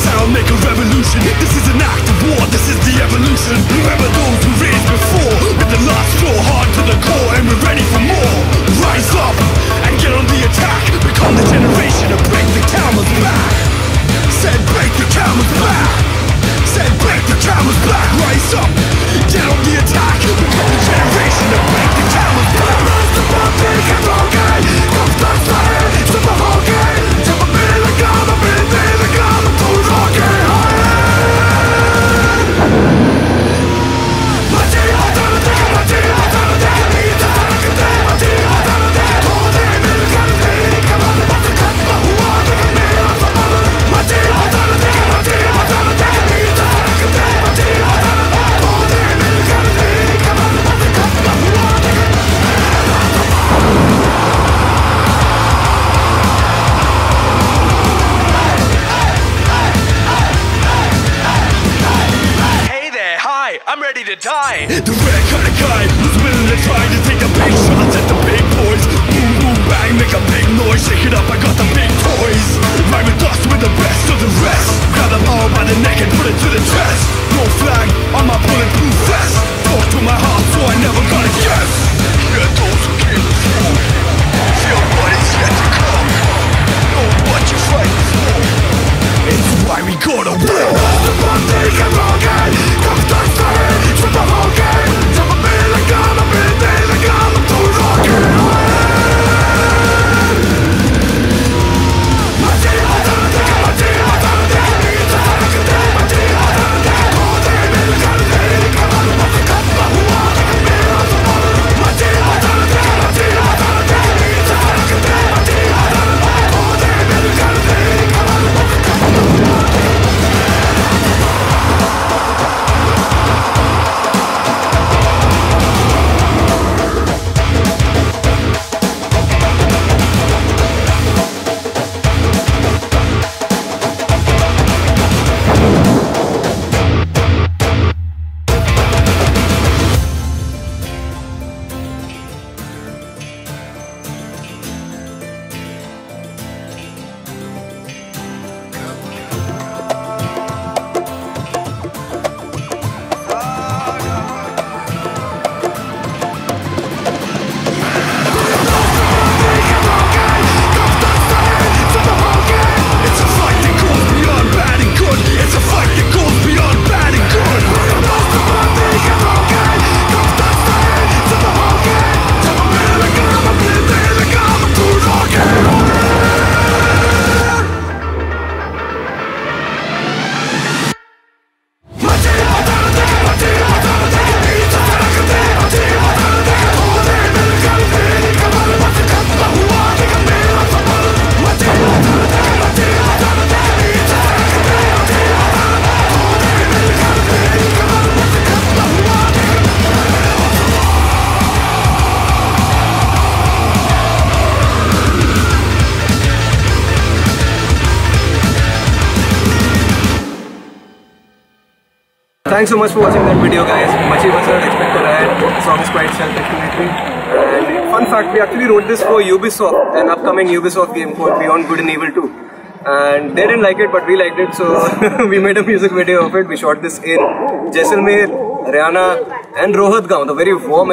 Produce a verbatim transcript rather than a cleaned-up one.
sound make a revolution. This is an act of war, this is the evolution. Remember those who raised before, with the last straw hard to the core, and we're ready for more. Rise up and get on the attack. Become the generation to break the camel's back. Said break the camel's back. Said break the camel's back. Rise up, get on the attack. Become the generation to break the camel's back. The one thing I'm okay. Come start starting, stop the whole game. Jump a bit like I'm a bit, bit like I'm a full rocket high. Machi, I'm gonna take it, Machi, I'm gonna take it. It's a fucking day, Machi, I'm gonna take it. All day, baby, gotta take it. Come on, what's the cut? Who are they gonna make us a mother? Machi, I'm gonna take it, Machi, I'm gonna take it. It's a fucking day, Machi, I'm gonna take it. All day, baby, gotta take it. Come on, what's the cut? Who are they gonna make us a mother? I'm ready to die. The rare kind of guy who's willing to try to take the big shots at the big boys. Boom, boom, bang, make a big noise. Shake it up, I got the big toys. Rhyme with us with the best of the rest. Grab them all by the neck and put it to the chest. No flag on my bulletproof vest. Talk to my heart so I never gotta guess. Hear those who came before. Feel what is yet to come. Know what you're fighting for. It's why we gotta win. The one thing I'm okay. Come start starting, stop the whole game. Jump a bit like I'm a bit, bit like I'm a full rocket high. Machi, I'm gonna take it, Machi, I'm gonna take it. It's a fucking day, Machi, I'm gonna take it. All day, baby, gotta take it. Come on, what's the cut? Who are they gonna make us a mother? Machi, I'm gonna take it, Machi, I'm gonna take it. It's a fucking day, Machi, I'm gonna take it. All day, baby, gotta take it. Come on, what's the cut? Thanks so much for watching that video, guys. Machi Bhasad, expect a riot. The song is quite self-explanatory. And fun fact, we actually wrote this for Ubisoft, an upcoming Ubisoft game called Beyond Good and Evil two. And they didn't like it, but we liked it, so we made a music video of it. We shot this in Jaisalmer, Haryana and Rohat Gaon, the very warm